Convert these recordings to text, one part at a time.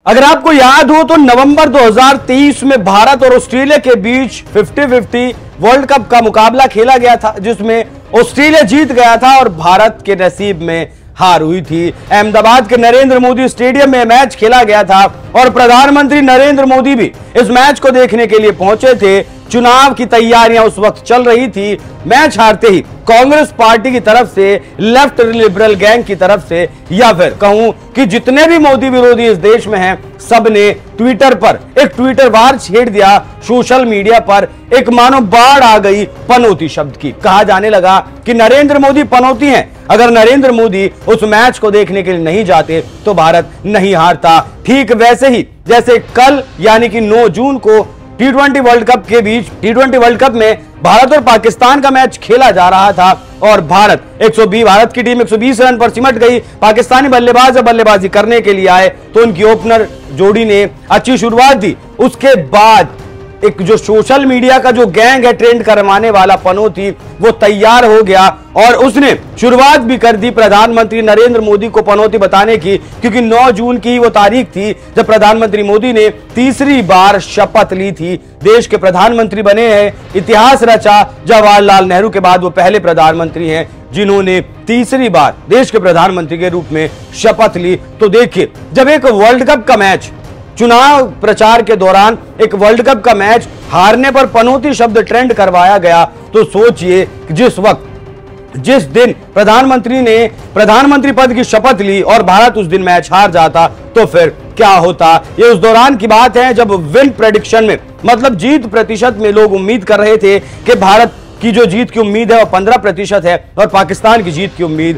अगर आपको याद हो तो नवंबर 2023 में भारत और ऑस्ट्रेलिया के बीच 50-50 वर्ल्ड कप का मुकाबला खेला गया था, जिसमें ऑस्ट्रेलिया जीत गया था और भारत के नसीब में हार हुई थी। अहमदाबाद के नरेंद्र मोदी स्टेडियम में मैच खेला गया था और प्रधानमंत्री नरेंद्र मोदी भी इस मैच को देखने के लिए पहुंचे थे। चुनाव की तैयारियां उस वक्त चल रही थी। मैच हारते ही कांग्रेस पार्टी की तरफ से, लेफ्ट लिबरल गैंग की तरफ से, या फिर कहूं कि जितने भी मोदी विरोधी इस देश में हैं, सब ने ट्विटर पर एक ट्विटर वार छेड़ दिया। सोशल मीडिया पर एक मानो बाढ़ आ गई पनौती शब्द की। कहा जाने लगा कि नरेंद्र मोदी पनौती हैं। अगर नरेंद्र मोदी उस मैच को देखने के लिए नहीं जाते तो भारत नहीं हारता। ठीक वैसे ही जैसे कल यानी कि 9 जून को T20 वर्ल्ड कप के बीच T20 वर्ल्ड कप में भारत और पाकिस्तान का मैच खेला जा रहा था और भारत की टीम 120 रन पर सिमट गई। पाकिस्तानी बल्लेबाज जब बल्लेबाजी करने के लिए आए तो उनकी ओपनर जोड़ी ने अच्छी शुरुआत दी। उसके बाद एक जो सोशल मीडिया का जो गैंग है ट्रेंड करवाने वाला पनौती, वो तैयार हो गया और उसने शुरुआत भी कर दी प्रधानमंत्री नरेंद्र मोदी को पनौती बताने की, क्योंकि 9 जून की वो तारीख थी जब प्रधानमंत्री मोदी ने तीसरी बार शपथ ली थी। देश के प्रधानमंत्री बने हैं, इतिहास रचा। जवाहरलाल नेहरू के बाद वो पहले प्रधानमंत्री हैं जिन्होंने तीसरी बार देश के प्रधानमंत्री के रूप में शपथ ली। तो देखिए, जब एक वर्ल्ड कप का मैच, चुनाव प्रचार के दौरान एक वर्ल्ड कप का मैच हारने पर पनौती शब्द ट्रेंड करवाया गया, तो सोचिए जिस दिन प्रधानमंत्री पद की शपथ ली और भारत उस दिन मैच हार जाता तो फिर क्या होता। ये उस दौरान की बात है जब विन प्रेडिक्शन में, मतलब जीत प्रतिशत में, लोग उम्मीद कर रहे थे कि भारत की जो जीत की उम्मीद है वो 15% है और पाकिस्तान की जीत की उम्मीद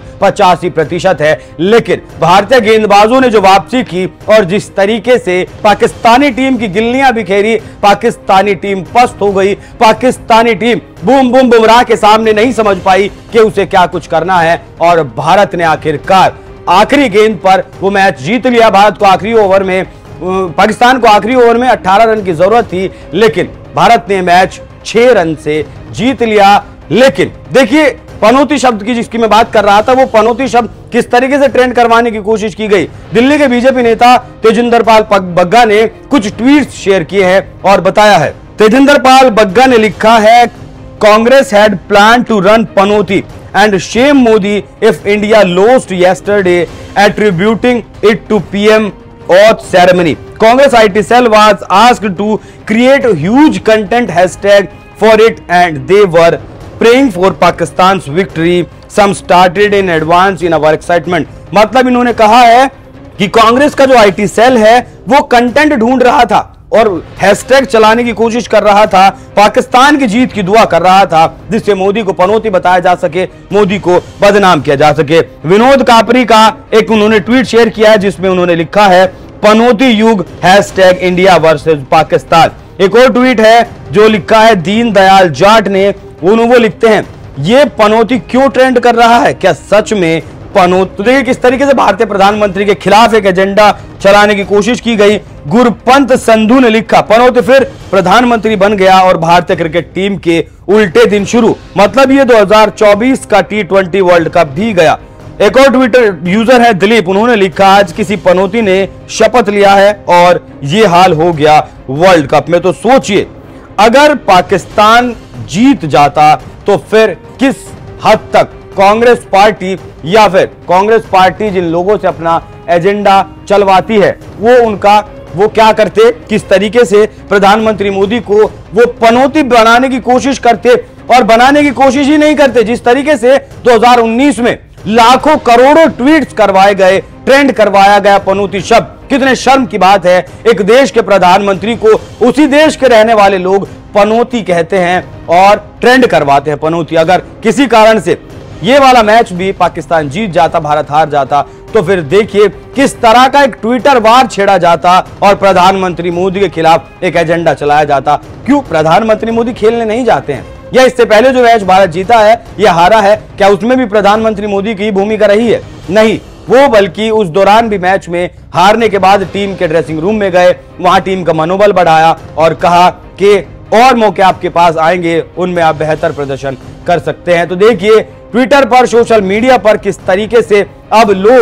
85% है। लेकिन भारतीय गेंदबाजों ने जो वापसी की और जिस तरीके से पाकिस्तानी टीम की गिल्लियां बिखेरी, पाकिस्तानी टीम पस्त हो गई। पाकिस्तानी टीम बुमराह के सामने नहीं समझ पाई कि उसे क्या कुछ करना है और भारत ने आखिरकार आखिरी गेंद पर वो मैच जीत लिया। भारत को आखिरी ओवर में, पाकिस्तान को आखिरी ओवर में 18 रन की जरूरत थी, लेकिन भारत ने मैच 6 रन से जीत लिया। लेकिन देखिए, पनौती शब्द की जिसकी मैं बात कर रहा था, वो पनौती शब्द किस तरीके से ट्रेंड करवाने की कोशिश की गई। दिल्ली के बीजेपी नेता तेजिंदर पाल बग्गा ने कुछ ट्वीट्स शेयर किए हैं और बताया है। तेजिंदर पाल बग्गा ने लिखा है, Congress had plan to run panauti and shame Modi if India lost yesterday, attributing it to PM oath ceremony. Congress IT cell was asked to create a huge content hashtag for it and they were praying for Pakistan's victory. Some started in advance in our excitement. मतलब इन्होंने कहा है कि कांग्रेस का जो IT cell है वो content ढूंढ रहा था और हैशटैग चलाने की कोशिश कर रहा था, पाकिस्तान की जीत की दुआ कर रहा था, जिससे मोदी को पनौती बताया जा सके, मोदी को बदनाम किया जा सके। विनोद कापरी का एक उन्होंने ट्वीट शेयर किया है जिसमें उन्होंने लिखा है, पनौती युग हैशटैग इंडिया वर्सेस पाकिस्तान। एक और ट्वीट है जो लिखा है दीन दयाल जाट ने, वो लिखते हैं, ये पनौती क्यों ट्रेंड कर रहा है, क्या सच में पनौती। तो देखिए किस तरीके से भारतीय प्रधानमंत्री के खिलाफ एक एजेंडा चलाने की कोशिश की गई। गुरपंत संधू ने लिखा, पनौती फिर प्रधानमंत्री बन गया और भारतीय क्रिकेट टीम के उल्टे दिन शुरू। मतलब ये 2024 का T20 वर्ल्ड कप भी गया। एक और ट्विटर यूजर है दिलीप, उन्होंने लिखा, आज किसी पनौती ने शपथ लिया है और ये हाल हो गया वर्ल्ड कप में। तो सोचिए, अगर पाकिस्तान जीत जाता तो फिर किस हद तक कांग्रेस पार्टी या फिर कांग्रेस पार्टी जिन लोगों से अपना एजेंडा चलवाती है वो क्या करते, किस तरीके से प्रधानमंत्री मोदी को वो पनौती बनाने की कोशिश करते। और बनाने की कोशिश ही नहीं करते, जिस तरीके से 2019 में लाखों करोड़ों ट्वीट्स करवाए गए, ट्रेंड करवाया गया पनौती शब्द। कितने शर्म की बात है, एक देश के प्रधानमंत्री को उसी देश के रहने वाले लोग पनौती कहते हैं और ट्रेंड करवाते हैं पनौती। अगर किसी कारण से ये वाला मैच भी पाकिस्तान जीत जाता, भारत हार जाता, तो फिर देखिए किस तरह का एक ट्विटर वार छेड़ा जाता और प्रधानमंत्री मोदी के खिलाफ एक एजेंडा चलाया जाता। क्यों प्रधानमंत्री मोदी खेलने नहीं जाते हैं, या इससे पहले जो मैच भारत जीता है या हारा है, क्या उसमें भी प्रधानमंत्री मोदी की भूमिका रही है? नहीं, वो बल्कि उस दौरान भी मैच में हारने के बाद टीम के ड्रेसिंग रूम में गए, वहां टीम का मनोबल बढ़ाया और कहा कि और मौके आपके पास आएंगे, उनमें आप बेहतर प्रदर्शन कर सकते हैं। तो देखिए ट्विटर पर, सोशल मीडिया पर किस तरीके से अब लोग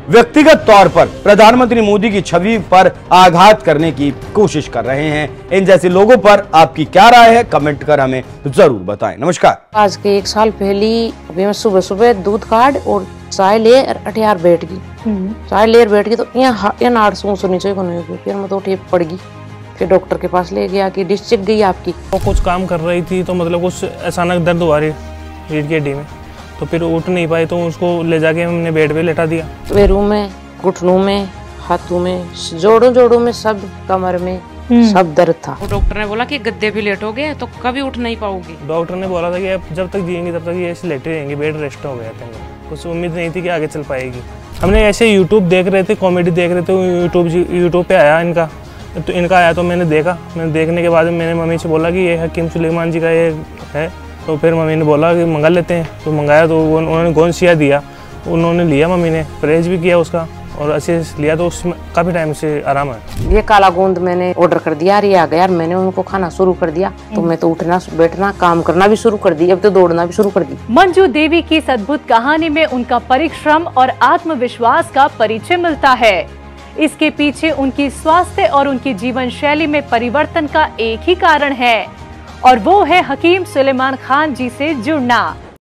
व्यक्तिगत तौर पर प्रधानमंत्री मोदी की छवि पर आघात करने की कोशिश कर रहे हैं। इन जैसे लोगों पर आपकी क्या राय है, कमेंट कर हमें जरूर बताएं। नमस्कार। आज के 1 साल पहले अभी मैं सुबह सुबह दूध काट और चाय ले अठियार बैठ गई। चाय ले बैठ गई तो यहाँ नाड़ सुनी चाहिए, फिर मैं तो उठी पड़ गई। फिर डॉक्टर के पास ले गया कि डिस्क चेक गई आपकी। वो कुछ काम कर रही थी तो मतलब कुछ अचानक दर्द हुआ रही रीढ़ की हड्डी में, तो फिर उठ नहीं पाई तो उसको ले जाके हमने बेड पे लेटा दिया। पैरों में, घुटनों में, हाथों में, जोड़ों में, सब कमर में सब दर्द था। वो डॉक्टर ने बोला कि गद्दे पे लेटोगे तो कभी उठ नहीं पाओगे। डॉक्टर ने बोला था कि अब जब तक जिएंगे तब तक ये ऐसे लेटे रहेंगे, बेड रेस्ट हो गया था। कुछ उम्मीद नहीं थी कि आगे चल पाएगी। हमने ऐसे यूट्यूब देख रहे थे, कॉमेडी देख रहे थे, यूट्यूब पे आया इनका आया तो मैंने देखा। मैंने देखने के बाद मैंने मम्मी से बोला कि ये हकीम सुलेमान जी का ये है, तो फिर मम्मी ने बोला कि मंगा लेते हैं। तो मंगाया तो उन्होंने गोंसिया दिया, उन्होंने लिया, मम्मी ने परहेज भी किया उसका और अच्छे से लिया तो उसमें काफ़ी टाइम से आराम है। ये काला गोंद मैंने ऑर्डर कर दिया, ये आ गया यार। मैंने उनको खाना शुरू कर दिया तो मैं तो उठना बैठना काम करना भी शुरू कर दी, अब तो दौड़ना भी शुरू कर दी। मंजू देवी की इस अद्भुत कहानी में उनका परिश्रम और आत्मविश्वास का परिचय मिलता है। इसके पीछे उनकी स्वास्थ्य और उनकी जीवन शैली में परिवर्तन का एक ही कारण है और वो है हकीम सुलेमान खान जी से जुड़ना।